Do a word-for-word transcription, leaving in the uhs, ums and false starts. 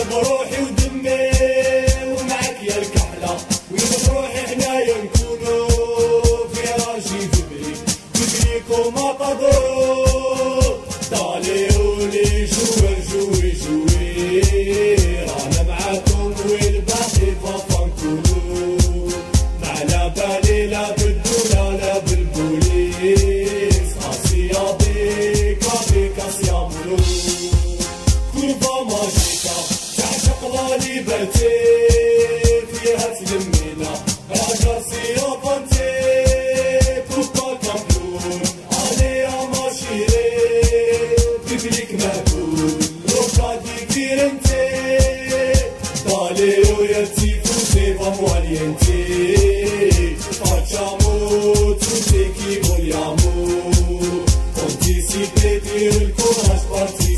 بروحي ودمي ومعك يا الكحلة، وين بروحي حنايا نكونو في راجي فبري فبريكو ما قدروا طالعوا لي جوي جوي جوي رانا معاكم والباقي فافا نكونو ما على بالي لا بالدولة لا بالبوليس آسيا بيكا بيكا سيا ملوك كورفا ماجيكا تعشق لا ليبرتي فيها تلمينا راجع سيا فانتي بوكا كامبلون عليا ماشيري بيبليك مهبول روكا دي فيرنتي باليو يا تيفوتي فاموالينتي facciamo tutti chi vogliamo, anticipi il coraggio